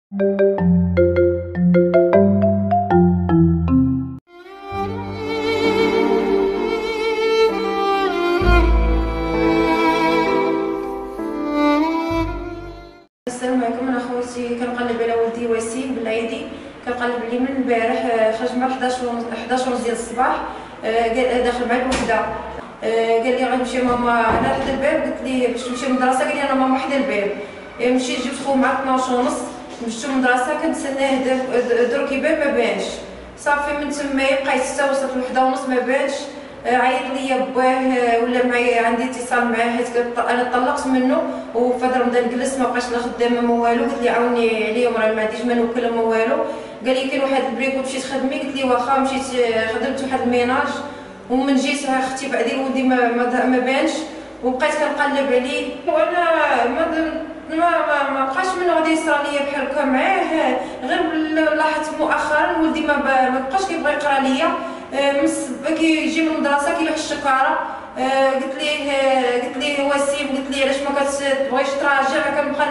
السلام عليكم. انا خوتي كنقلب على ولدي وسيم بالعيدي، كنقلب عليه من البارح. خرج مع 11 ديال الصباح، داخل مع الوحده. قال لي غنمشي ماما انا حدا الباب، قلت ليه باش تمشي للمدرسه؟ قال لي انا ماما حدا الباب. مشيت جبت خوه مع 12:30، مشيت للمدرسه كنتسناه درك يبان ما بانش. صافي من تمايا بقيت حتى وصلت ل1:30 ما بانش. عيط ليا باه ولا معايا عندي اتصال معاه حيت انا طلقت منه، وفي هذا رمضان جلست ما بقاش لا خدامه ما والو. قلت لي عاوني عليهم راه ما عنديش ما نوكل ما والو. قال لي كاين واحد البريكو مشيت خدمي، قلت لي واخا. مشيت خدمت واحد الميناج، ومن جيت اختي بعدين ولدي ما بانش، وبقيت كنقلب عليه. وانا ما بقاش منه غادي يصرى ليا بحال هكا معاه. غير لاحظت مؤخرا ولدي ما بقاش كيبغي يقرا ليا. كيجي من المدرسه كيلوح الشكاره. قلت ليه وسيم، قلت ليه علاش ما كتبغيش تراجع؟ كنبقى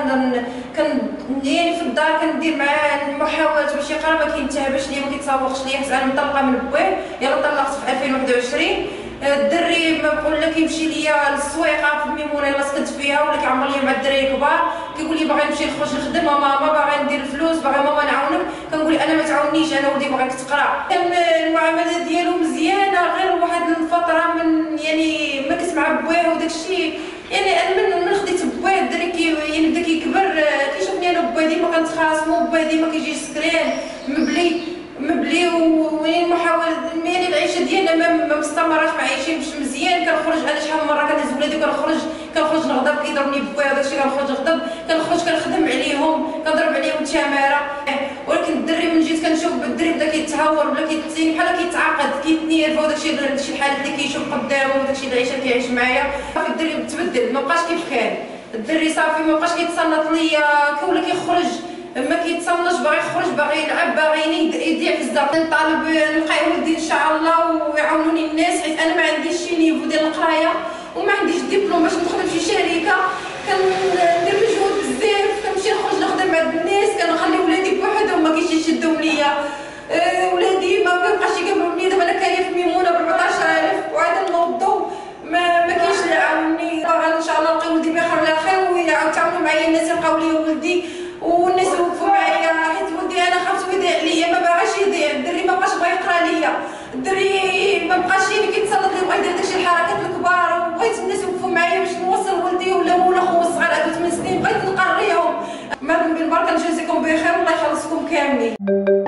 يعني في الدار كندير معاه المحاولات باش يقرا، ما كينتبهش ليا ما كيتسوقش ليا حيت انا مطلقه من بويه. يلا طلقت في 2021. الدري ما بقول لك كيمشي ليا للسويقه في الميمونه يلا سكنت فيها، ولا كيعمر ليا مع الدراري الكبار. كيقول لي باغي نمشي نخرج نخدم ماما، باغي ندير الفلوس، باغي ماما نعاونك. كنقول انا ما تعاونيش، انا ولدي باغيك تقرا. كان المعامله ديالو مزيانه، غير واحد الفتره من يعني ما كنت مع بويه وداكشي. يعني انا من خديت بويه الدري يعني بدا كيكبر، كيشوفني انا بويه ديما كنتخاصمو، بويه ديما كيجي سكران مبلي ومحاول. يعني العيشه ديالنا ما مستمراش، ما عايشينش مزيان. كنخرج انا شحال من مره كنهز ولادي كنخرج نغضب، كيضربني بويا وداكشي. كنخرج نغضب، كنخرج كنخدم عليهم، كنضرب عليهم التماره. ولكن الدري من جيت كنشوف الدري بدا كيتهور، بدا كيتسين بحال كيتعاقد، كيتنيرفا وداكشي الحالات اللي كيشوف قدامه وداكشي العيشه اللي كيعيش معايا. صافي الدري تبدل، ما بقاش كيف كان. الدري صافي ما بقاش كيتصنت ليا، ولا كيخرج ما كيتصنش، باغي يخرج، باغي يلعب، باغي يضيع في الزرق. نطالب نلقى ولدي ان شاء الله ويعاونوني الناس، حيت انا ما عنديش شي نيفو ديال القرايه وما عنديش ديبلوم باش ندخل لشي شركه. كندير مجهود بزاف، كنمشي نخرج نخدم مع الناس، كنخلي ولادي بوحدهم ما كاينش يشدهم ليا. ولادي ما كيبقاش يكملوني. دابا انا كاينه في ميمونه ب 14,000 وعاد نوضو، ما كاينش اللي يعاونني. باغا ان شاء الله نلقى ولدي بخير على خير، ويتعاونوا معايا الناس، يلقاو لي ولدي والناس وقفوا معايا. حيت ولدي انا خفت يضيع عليا، ما باغاش يضيع. الدري ما بقاش بغا يقرا ليا، الدري ما بقاش يعني كيتسلط لي، بغا يدير داكشي الحركات الكبار. وبغيت الناس يوقفوا معايا باش نوصل ولدي ولا خويا الصغير عنده 8 سنين، بغيت نقريهم. ما بالبركه نجازيكم بخير والله يخلصكم كاملين.